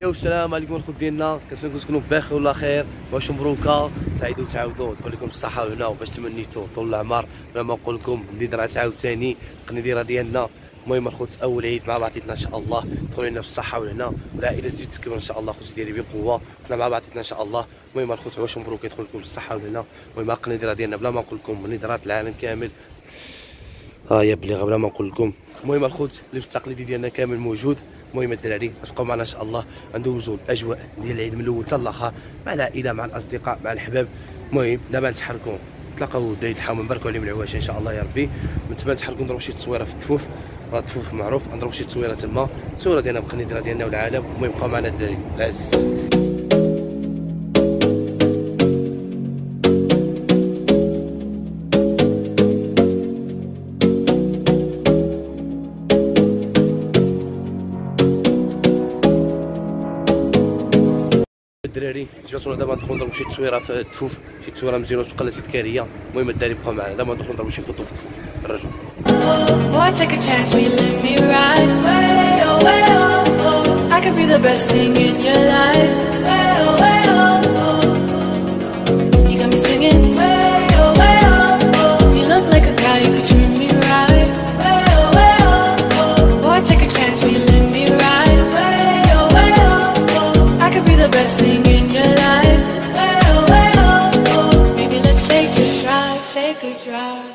السلام عليكم الخوت ديالنا، كنتمنى تكونوا بخير ولا خير، واش مبروكه، تعيدوا تعاودوا، تبارك لكم الصحه والهنا، وباش تمنيتوا طول العمر. بلا ما نقول لكم النذره عاوتاني القنيدره ديالنا. المهم الخوت اول عيد مع بعضياتنا ان شاء الله، دخلوا لنا بالصحه والهنا، والعائله تزيد تكبر ان شاء الله. خوتي ديالي بقوه، حنا مع بعضياتنا ان شاء الله. المهم الخوت واش مبروك، يدخل لكم بالصحه والهنا. المهم القنيدره ديالنا بلا ما نقول لكم نذرات العالم كامل، ها يا بليغه بلا ما نقول لكم. المهم الخوت اللبس التقليدي ديالنا كامل موجود. المهم الدراري تبقاو معنا ان شاء الله، ندوزو الاجواء ديال العيد من الاول حتى الاخر، مع العائله مع الاصدقاء مع الحباب. المهم دابا نتحركوا، نتلاقاو دايد الحوم نباركوا عليهم العواشه ان شاء الله يا ربي. من تما نتحركوا نضربوا شي تصويره في التفوف، راه التفوف معروف، نضربوا شي تصويره تما، التصويره ديالنا بالقنيدره ديالنا والعالم. المهم بقاو معنا الدراري العز. الدراري جاتونا دابا ندخلوا نضربوا شي تصويره في التفوف، شي تصويره مزيانه وتقلة تذكاريه. المهم الدراري بقاو معنا، دابا ندخلوا نضربوا شي فوطو في التفوف. الرجل Take a drive.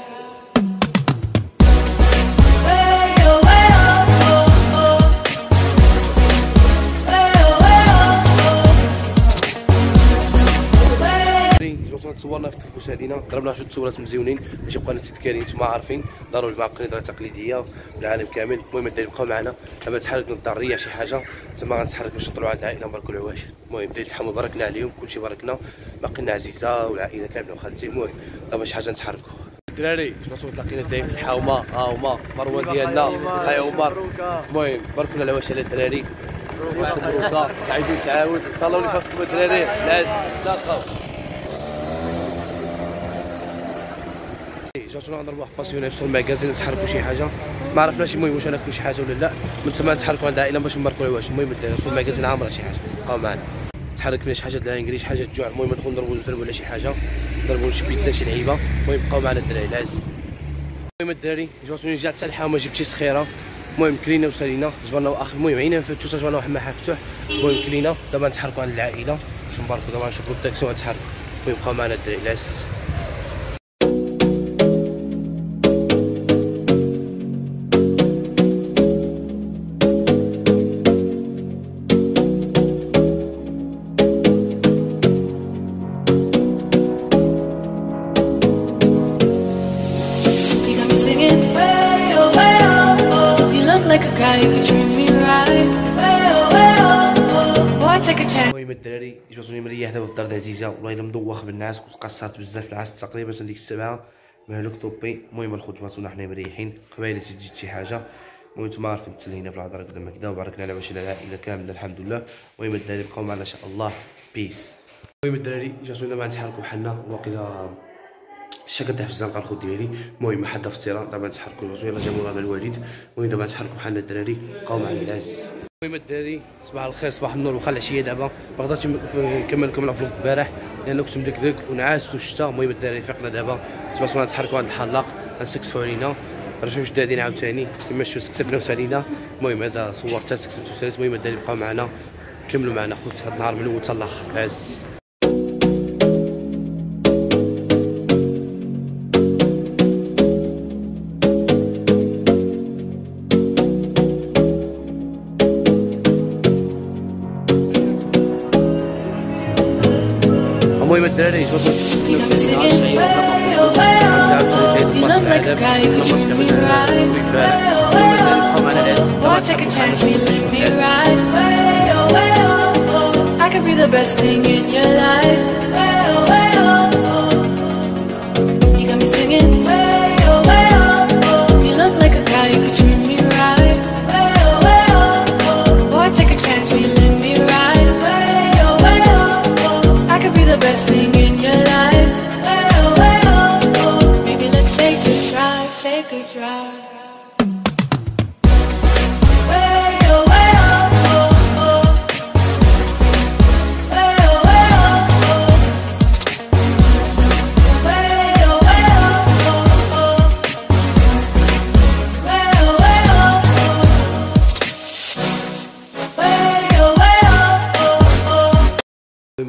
تصورنا في التفوس هذينا، ضربنا شويه تصورات مزيونين باش يبقاو تذكاريين. نتوما عارفين ضروري مع القنيدره التقليديه العالم كامل. المهم الدراري بقاو معنا، دابا تحركنا للدار شي حاجه تما غنتحرك باش نطلعوا عند العائله نباركوا العواش. المهم داير الحمو باركنا عليهم، كلشي باركنا، باقينا عزيزه والعائله كامله وخالتي. المهم دابا شي حاجه نتحركوا. الدراري شنو تلاقينا داير في الحومه، ها هما مروان ديالنا خاي عمر. المهم باركوا لنا العواش على الدراري، مبروكه، تعيدوا تعاود، تهلاو لي فاسكم الدراري العز. تلاقاو جاتونا نضربوا واحد باسيوني في الماكازين، نتحركوا شي حاجه ما عرفناش. المهم واش ناكلوا شي حاجه ولا لا، من تما نتحركوا عند العائله باش نباركوا العواش. المهم الدراري في الماكازين عامره شي حاجه، بقاو معنا نتحرك فيها شي حاجه د الانجليش، حاجه تجوع. المهم ندخلوا نضربوا الفرن ولا شي حاجه، نضربوا شي بيتزا شي لعيبه. المهم بقاو معنا الدراري العز. المهم الدراري جاتوني جات حتى الحامه، جبت شي سخيره. المهم كلينا وسالينا، جبرنا واخر. المهم عينا فتحوا، جبرنا واحد المحل مفتوح. المهم كلينا، دابا نتحركوا عند العائله باش نباركوا، دابا نشوفوا التاكسي ونتحركوا. المهم بقاو معنا الدراري العز. المهم الدراري جاتوني مريح دابا في الدار عزيزه، والله الا مدوخ بالناس، كنت قصرت بزاف العاس تقريبا ديك السبعه مهلوك طوبي. المهم الخوت جاتونا حنا مريحين، قبيله تجي شي حاجه. المهم نتوما عارفين تسلينا في الهضره كذا كذا، وباركنا على واش العائله كامله الحمد لله. المهم الدراري بقاو معنا ان شاء الله، بيس. المهم الدراري جاتونا ما نتحركوا بحالنا، واقيلا الشا كتحف الزنقه الخوت ديالي. المهم حدا فطيره، دابا نتحركوا يلا جا مورانا الوالد. المهم دابا نتحركوا بحالنا الدراري، بقاو معنا العز. المهم الدراري صباح الخير صباح النور، واخا العشيه دابا ما قدرتش نكمل لكم الفلوق البارح لان كنت مدكدك ونعاس والشتا. المهم الدراري فقنا دابا، تبارك نتحركوا عند الحلاق غنسكسفوا علينا، رجعوا جدادين عاوتاني كما شفتوا سكسفنا وسالينا. المهم هذا صورتها سكسفت وساليت. المهم الدراري بقاو معنا، كملوا معنا خوت هذا النهار من الاول حتى الاخر العز. المهم الدراري جبدوا take a drive.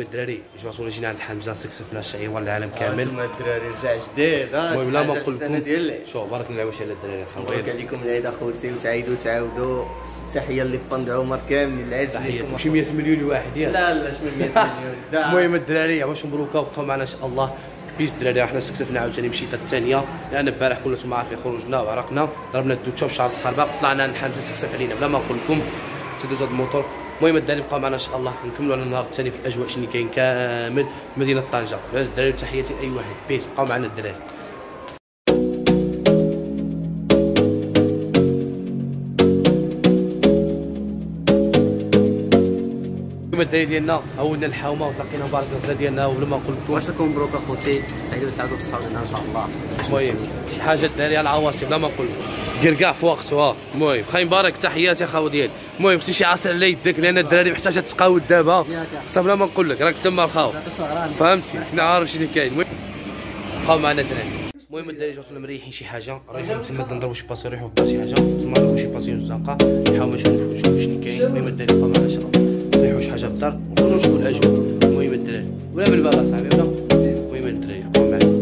الدراري جبتونا جينا عند حمزه استكشفنا الشعيوه العالم كامل. ثم الدراري رجع جديد. المهم لا ما نقول لكم شوف بارك الله واش على الدراري مبروك عليكم العيد اخوتي وتعيدوا تعاودوا. تحيه لفند عمر كامل العز تحيه شي 100 مليون واحد ياك. لا لا شمن 100 مليون. المهم الدراري واش مبروكه وبقاو معنا ان شاء الله. بيس الدراري حنا استكشفنا عاوتاني مشيتة الثانيه لان البارح كنا نتوما عارفين خرجنا وعرقنا ضربنا الدوتشه وشعر تخربق طلعنا لحمزه استكشف علينا بلا ما نقول لكم تدوز هذا الموتور. المهم الدراري بقاو معنا ان شاء الله نكملوا على النهار الثاني في الاجواء شنو كاين كامل في مدينه طنجه. الدراري تحياتي لاي واحد بيس بقاو معنا الدراري. الدراري ديالنا هولنا الحومه وتلاقينا بارك الله ديالنا وبلا ما نقول لكم واش لكم مبروك اخوتي تعيدوا بصحه ان شاء الله. المهم شي حاجه الدراري على العواصم بلا ما نقول دير كاع في وقته. المهم خاي مبارك تحياتي اخاو ديالي. المهم خصني شي عصير على يدك لان الدراري محتاجه تقاود دابا خاصها بلا ما نقول لك راك تما الخاو فهمتي خصني عارف شنو كاين. المهم بقاو معنا الدراري. المهم الدراري جاتونا مريحين شي حاجه رايحين تما نضربوا شي باصي نروحوا في شي حاجه تما نضربوا شي باصي الزنقه نحاولوا نشوفوا شنو كاين. المهم الدراري بقاو معنا ان شاء الله نريحوا شي حاجه في الدار ونخرجوا نشوفوا الاجواء. المهم الدراري ولا بالباب اصاحبي ولا المهم الدراري بقاو معنا.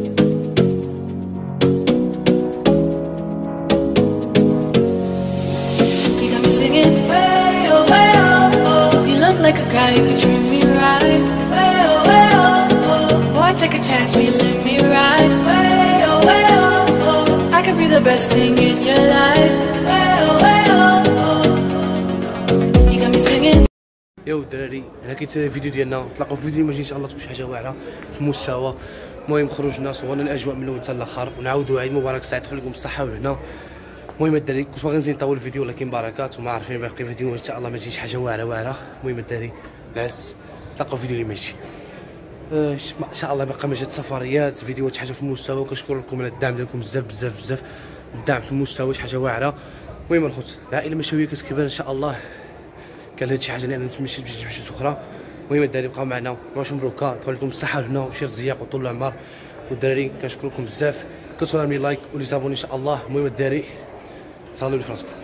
Singing way oh way oh oh, you look like a guy who could treat me right. Way oh way oh oh, boy take a chance, will you let me ride? Way oh oh, I could be the best thing in your life. Way oh oh, you got me singing. ياو الدراري انا كنت الفيديو ديالنا نتلاقاو في فيديو ما ان شاء الله تكون شي حاجه واعره في المستوى. المهم خرجنا صورنا الاجواء من الاول حتى الاخر ونعاودوا عيد مبارك سعيد خليكم بالصحه والهنا. المهم الدراري كنت باغي نزيد نطول الفيديو ولكن بركات وما عارفين باقي فيديو ان شاء الله ما تجيش حاجه واعره. المهم الدراري نعس نتلاقاو فيديو اللي ماشي ما شاء الله باقي ما جات سفريات فيديوهات حاجه في المستوى. كنشكر لكم على الدعم ديالكم بزاف بزاف بزاف الدعم في المستوى شي حاجه واعره. المهم الخوت العائله مشاويه كتكبر ان شاء الله كان هاد شي حاجه اللي انا نتمشى بشي اخرى. المهم الدراري بقاو معنا واش مبروكه طول لكم الصحه والهنا وشي رزياق وطول العمر. والدراري كنشكركم بزاف كتوصلوا لي لايك ولي زابوني ان شاء الله. المهم الدراري صلوا لي في راسكم.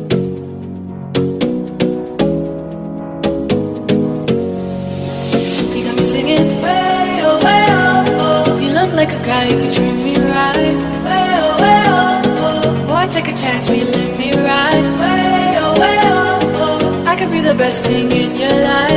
You got me singing way oh oh, you look like a guy who could treat me right. Way oh oh, boy take a chance, will you let me ride? Way oh I could be the best thing in your life.